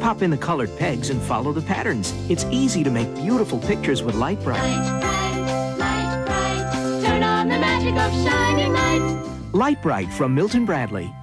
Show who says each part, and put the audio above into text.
Speaker 1: pop in the colored pegs and follow the patterns. It's easy to make beautiful pictures with Lite Brite.
Speaker 2: Light bright, turn on the magic of shining lights.
Speaker 1: Lite Brite from Milton Bradley.